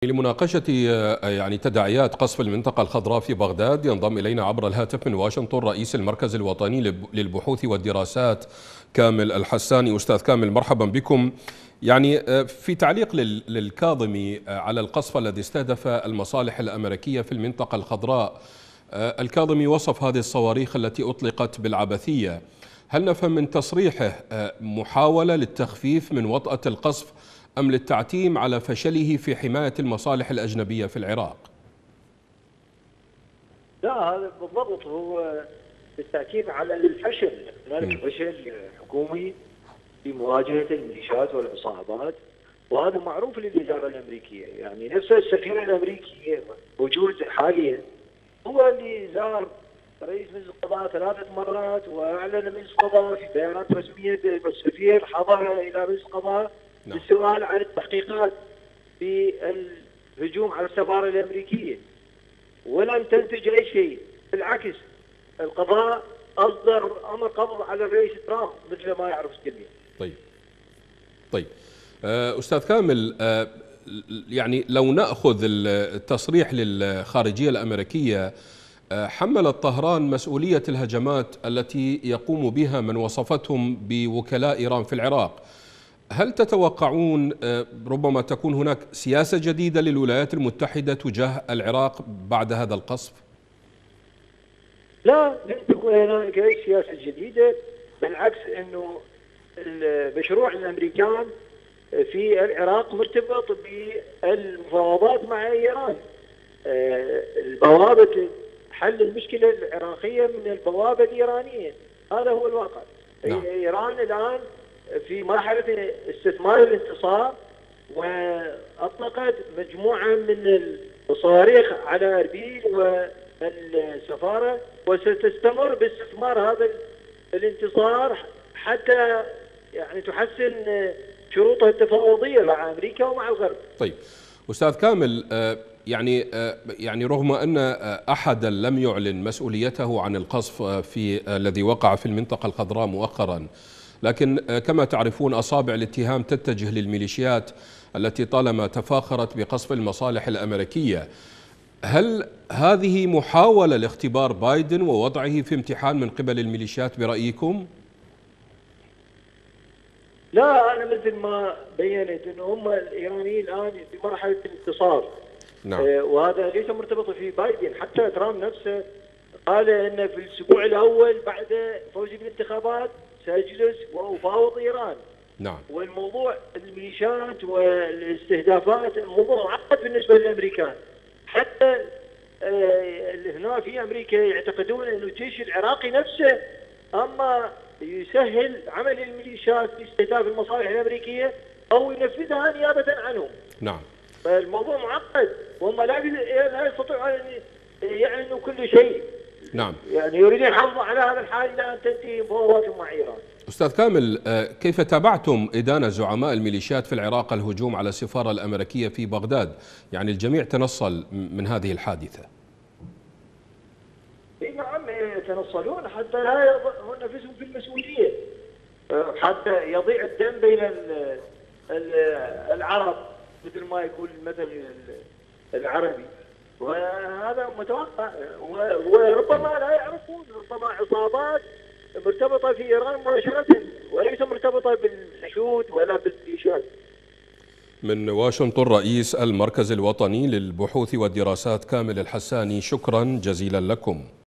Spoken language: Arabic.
لمناقشة يعني تداعيات قصف المنطقة الخضراء في بغداد ينضم إلينا عبر الهاتف من واشنطن رئيس المركز الوطني للبحوث والدراسات كامل الحساني. أستاذ كامل، مرحبا بكم. يعني في تعليق للكاظمي على القصف الذي استهدف المصالح الأمريكية في المنطقة الخضراء، الكاظمي وصف هذه الصواريخ التي أطلقت بالعبثية. هل نفهم من تصريحه محاولة للتخفيف من وطأة القصف أم للتعتيم على فشله في حماية المصالح الأجنبية في العراق؟ لا، هذا بالضبط هو بالتأكيد على الفشل، هناك فشل حكومي في مواجهة الميليشيات والعصابات، وهذا معروف للإدارة الأمريكية. يعني نفس السفير الأمريكي موجود حاليا هو اللي زار رئيس مجلس القضاء 3 مرات وأعلن مجلس القضاء في بيانات رسمية السفير حضر إلى مجلس القضاء للسؤال عن التحقيقات في الهجوم على السفارة الأمريكية، ولم تنتج أي شيء. بالعكس، القضاء أصدر أمر قبض على الرئيس ترامب مثل ما يعرف الجميع. طيب أستاذ كامل، يعني لو نأخذ التصريح للخارجية الأمريكية، حملت طهران مسؤولية الهجمات التي يقوم بها من وصفتهم بوكلاء إيران في العراق. هل تتوقعون ربما تكون هناك سياسة جديدة للولايات المتحدة تجاه العراق بعد هذا القصف؟ لا، لن تكون هناك أي سياسة جديدة، بالعكس أنه المشروع الأمريكان في العراق مرتبط بالمفاوضات مع إيران. البوابة حل المشكلة العراقية من البوابة الإيرانية، هذا هو الواقع. إيران الآن في مرحلة استثمار الانتصار، وأطلقت مجموعة من الصواريخ على أربيل والسفارة، وستستمر باستثمار هذا الانتصار حتى يعني تحسن شروطها التفاوضية مع أمريكا ومع الغرب. طيب أستاذ كامل، يعني رغم أن أحدا لم يعلن مسؤوليته عن القصف الذي وقع في المنطقة الخضراء مؤخرا، لكن كما تعرفون أصابع الاتهام تتجه للميليشيات التي طالما تفاخرت بقصف المصالح الأمريكية. هل هذه محاولة لاختبار بايدن ووضعه في امتحان من قبل الميليشيات برأيكم؟ لا، أنا مثل ما بينت أنه هم الإيرانيين الآن في مرحلة الانتصار. نعم. وهذا ليس مرتبط في بايدن، حتى ترامب نفسه قال أن في الأسبوع الأول بعد فوزي بالانتخابات سأجلس وأفاوض إيران. نعم. والموضوع الميليشيات والاستهدافات الموضوع معقد بالنسبة للأمريكان. حتى هنا في أمريكا يعتقدون أن الجيش العراقي نفسه أما يسهل عمل الميليشيات في استهداف المصالح الأمريكية أو ينفذها نيابة عنهم. نعم. فالموضوع معقد، وهم لا يستطيعون أن يعلنوا كل شيء. نعم. يعني يريدون يحافظوا على هذا الحال إلى أن تنتهي مفاوضاتهم مع إيران. أستاذ كامل، كيف تابعتم إدانة زعماء الميليشيات في العراق الهجوم على السفارة الأمريكية في بغداد؟ يعني الجميع تنصل من هذه الحادثة. نعم، يتنصلون حتى لا يضعون نفسهم في المسؤولية، حتى يضيع الدم بين العرب مثل ما يقول المثل العربي، وهذا متوقع. وربما لا يعرفون، ربما عصابات مرتبطة في إيران مباشرة وليس مرتبطة بالحشود ولا بالميليشيات. من واشنطن رئيس المركز الوطني للبحوث والدراسات كامل الحساني، شكرا جزيلا لكم.